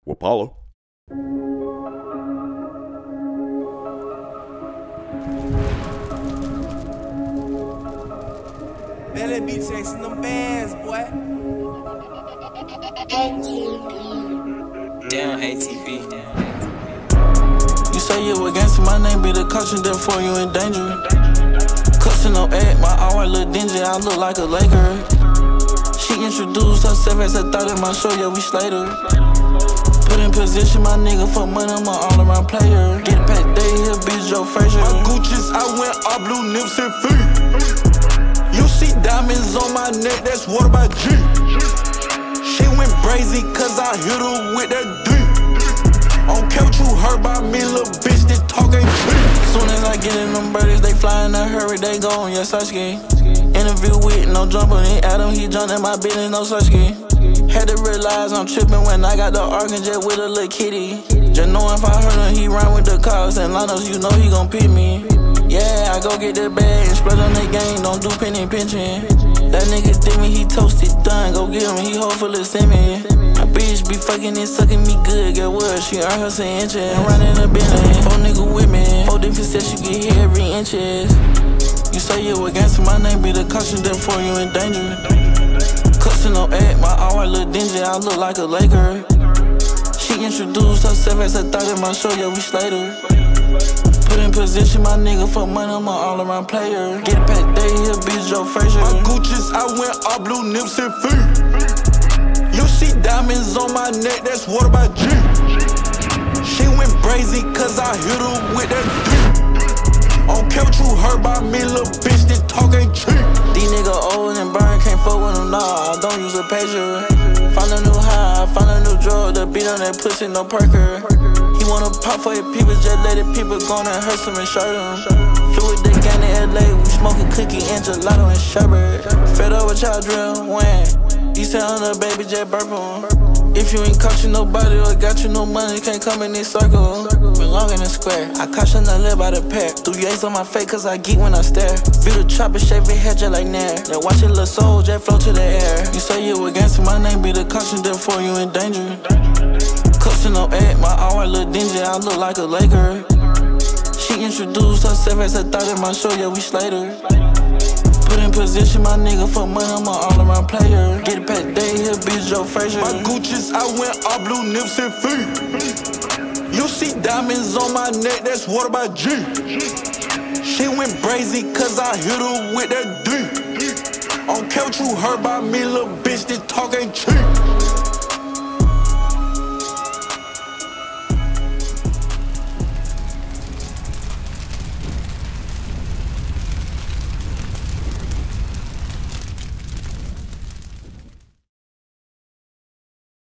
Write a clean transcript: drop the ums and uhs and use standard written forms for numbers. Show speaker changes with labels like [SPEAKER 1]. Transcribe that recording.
[SPEAKER 1] Apollo.
[SPEAKER 2] Belly be chasing them bands, boy.
[SPEAKER 3] Damn ATV.
[SPEAKER 4] You say you against my name be the caution, therefore you in danger. Cussing no act, my hour look dingy, I look like a Laker. She introduced herself as a thought in my show, yeah, we slayed her. Put in position, my nigga, for money, I'm an all-around player. Get back day here, bitch, Joe Frazier.
[SPEAKER 5] My Gucci's, I went all blue, nips and feet. You see diamonds on my neck, that's water by G. She went brazy, cause I hit her with that D. I don't care what you heard by me, little bitch, this talk ain't cheap.
[SPEAKER 4] Soon as I get in them birdies, they fly in a hurry, they gone, yes, I ski. Interview with no jumper, he Adam, he jumped in my business, no such ski. Had to realize I'm tripping when I got the Arkin jet with a little kitty. Just know if I heard him, he run with the cars and Lanos, you know he gon' pick me. Yeah, I go get that bag and spread on that gang, don't do penny pinching. That nigga did me, he toasted, done, go get him, he hold full of semen. My bitch be fucking and sucking me good, get what? She earn her some inches, I'm running a business. 4 nigga with me, 4 different sets, you get hit every inches. You say you against my name be the caution, therefore you in danger. Cussing no act, my hour look dingy, I look like a Laker. She introduced herself as a thought in my show, yeah, we slayed her. Put in position, my nigga, for money, I'm an all-around player. Get back day here, bitch, Joe Frazier.
[SPEAKER 5] My Gucci's, I went all blue, nips and feet. You see diamonds on my neck, that's water by G. She went brazy, cause I hit her with that D. I don't care what you heard by me, little bitch, this talk ain't cheap.
[SPEAKER 4] These niggas old and burn, can't fuck with them, nah, I don't use a pager. Found a new high, found a new drug, the beat on that pussy, no perker. He wanna pop for his people, just let it people go and hurt him and shirt him. Flew with the gang in LA, we smoking cookie and gelato and sherbet. Fed up with y'all drill, when he said on the baby jet burp him. If you ain't coaching nobody or got you no money, you can't come in this circle. Belong in the square, I caution I live by the pair. 3 A's on my face cause I geek when I stare. Feel the chopper, shave it head just like Nair. Now watch it little soul jet flow to the air. You say you against my name be the caution, therefore you in danger. Cussing no act, my hour look dingy, I look like a Laker. She introduced herself as a thought in my show, yeah, we slayed her. Put in position, my nigga, for money, I'm an all-around player. Get back day here, bitch, Joe Frazier.
[SPEAKER 5] My Gucci's, I went all blue, nips and feet. You see diamonds on my neck, that's water by G. She went brazy, cause I hit her with that D. I don't care what you heard by me, little bitch, this talk ain't cheap.